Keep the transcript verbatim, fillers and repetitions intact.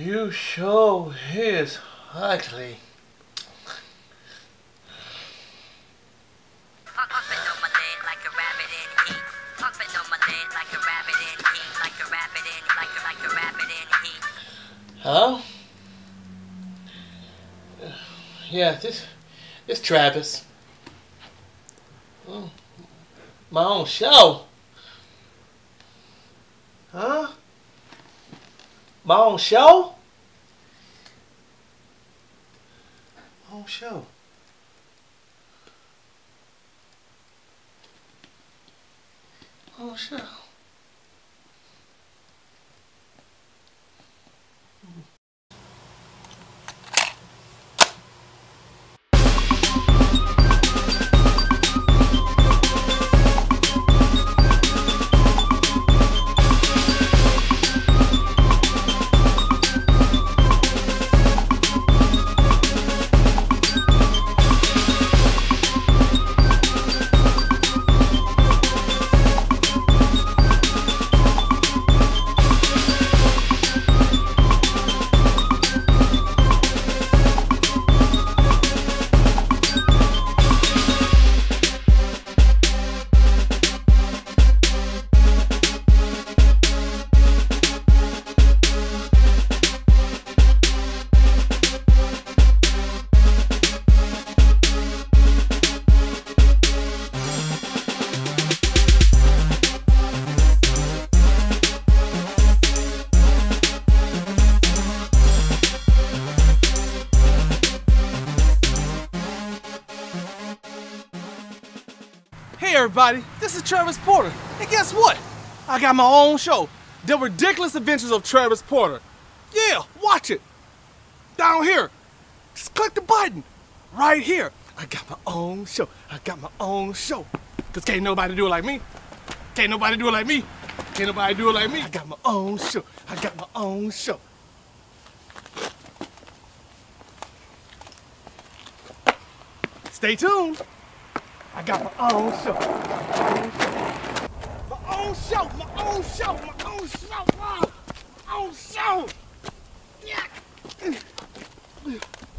You sure is ugly. Hello? Yeah, this this Travis. Oh, my own show. Huh? My own show? My own show. My own show. Hey everybody, this is Travis Porter, and guess what? I got my own show, The Ridiculous Adventures of Travis Porter. Yeah, watch it. Down here. Just click the button. Right here. I got my own show. I got my own show. Cause can't nobody do it like me. Can't nobody do it like me. Can't nobody do it like me. I got my own show. I got my own show. Stay tuned. I got my own show. My own show. My own show. My own show. My own show. My own show. Yeah.